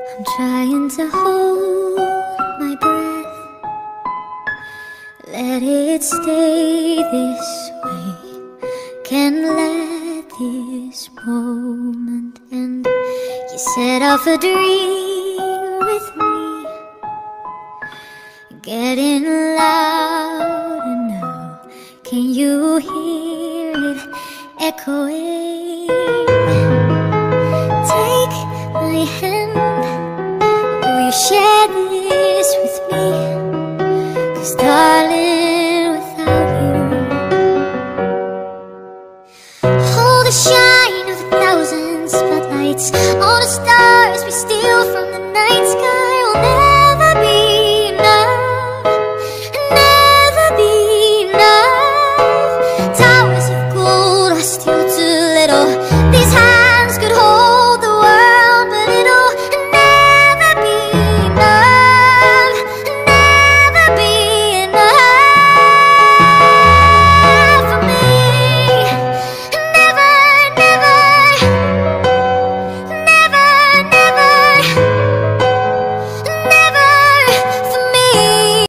I'm trying to hold my breath, let it stay this way. Can't let this moment end. You set off a dream with me, getting louder now. Can you hear it echoing? Take my hand, will you share this with me? 'Cause darling, without you, hold the shine of 1,000 spotlights, all the stars we steal from the night sky.